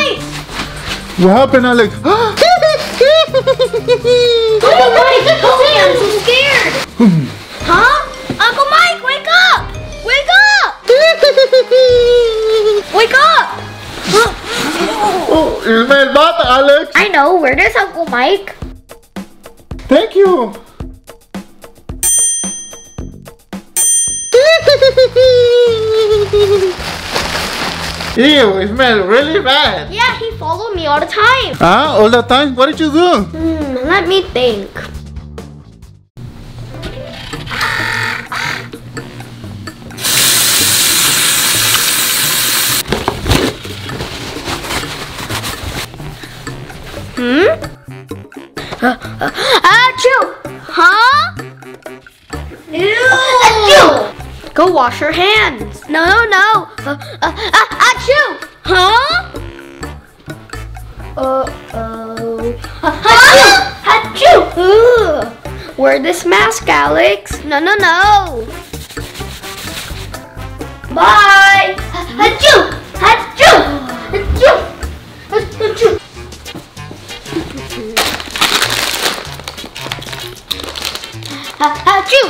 Mike! What happened, Alex? Uncle Mike, help me! I'm so scared. Huh? Uncle Mike, wake up! Wake up! Wake up! Oh, you smell bad, Alex. I know. Where is Uncle Mike? Thank you. Ew, it smells really bad. Yeah, he followed me all the time. Ah, all the time? What did you do? Let me think. Achoo! Huh? Ew! Achoo! Go wash your hands. No, no, no. Achoo! Huh? Uh-oh. Achoo! Ugh. Wear this mask, Alex. No, no, no. Bye. Achoo! Achoo! Achoo! Achoo! Achoo!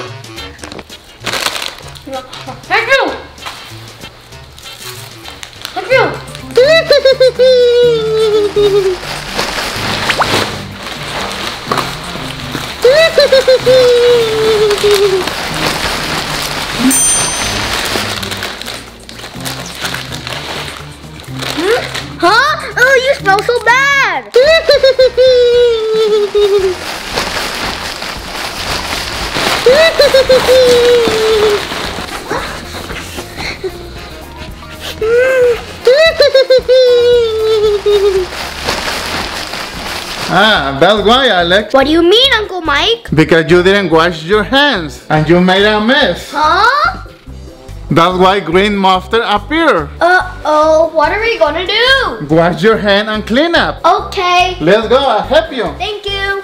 Achoo! Achoo! Huh? Oh, you smell so bad! Ah, that's why, Alex. What do you mean, Uncle Mike? Because you didn't wash your hands and you made a mess. Huh? That's why green mustard appeared. Uh-oh, what are we gonna do? Wash your hand and clean up. Okay. Let's go, I'll help you. Thank you.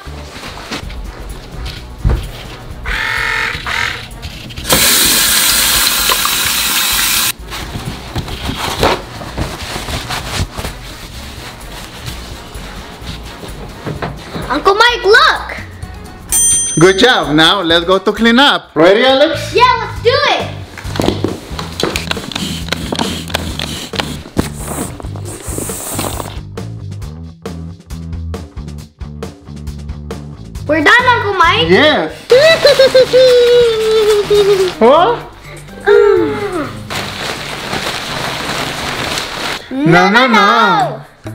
Uncle Mike, look! Good job. Now let's go to clean up. Ready, Alex? Yeah, let's do it! We're done, Uncle Mike. Yes. What? No.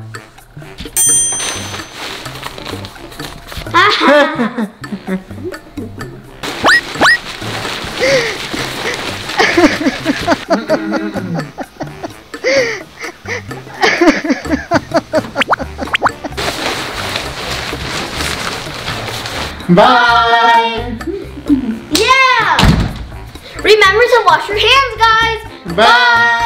Bye. Yeah. Remember to wash your hands, guys. Bye.